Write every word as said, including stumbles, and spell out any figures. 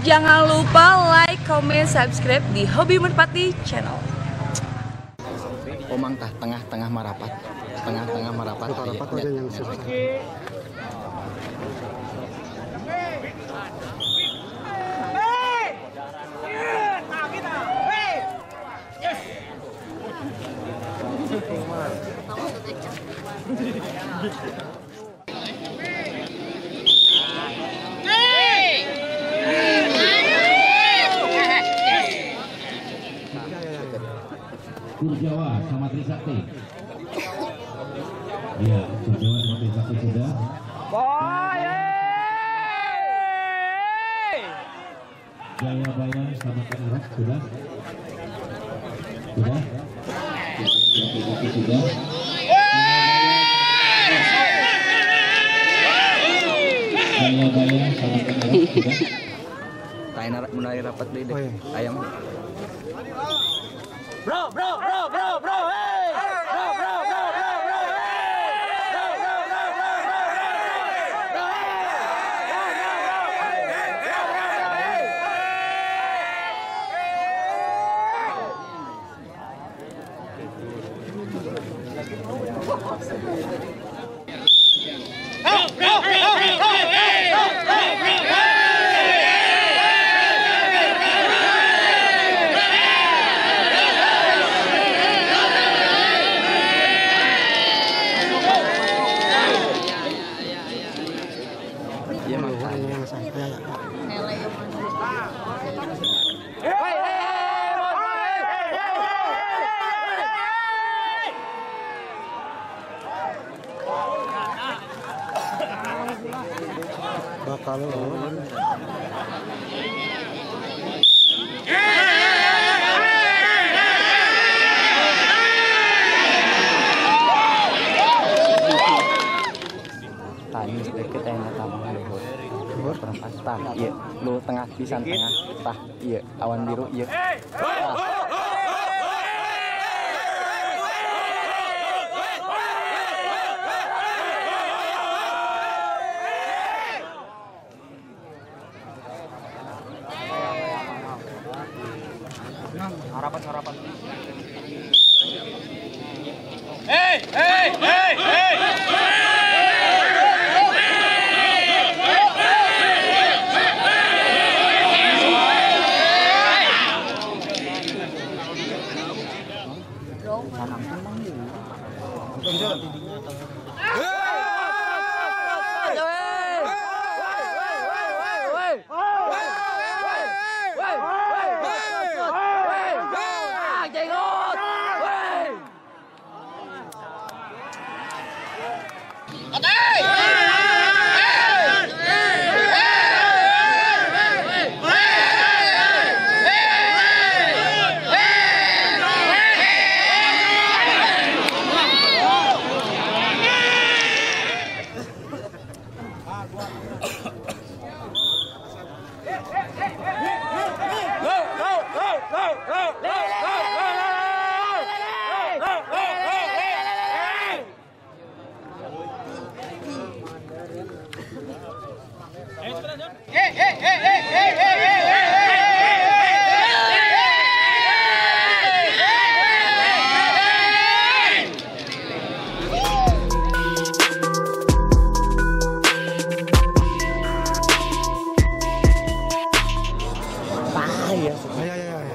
Jangan lupa like, comment, subscribe di Hobi Merpati Channel. Omang tah tengah-tengah marapat, tengah-tengah marapat. Marapat aja yang susah. Kurjawa sama Trisakti. Iya, Kurjawa sama Trisakti sudah. Jaya Bayang sama Tanarok sudah. Sudah. Trisakti sudah. Jaya Bayang sama Tanarok sudah. Tainer mulai rapat deh, Oh, iya. ayam. Bro, bro, bro, bro, bro, hey! Bro, bro, bro, bro, bro, hey! Bro, bro, bro, bro, bro, hey! Bro, Iya mah. Yang saya ya, ya. Bakal ulun. Tani deket enak tamang luhur. Perempat tah, iya. Lu tengah pisan tengah tah, iya. Awan biru, iya. Tah. harapan, harapan. Hey, hey, hey, hey! Ya, ya, ya, ya.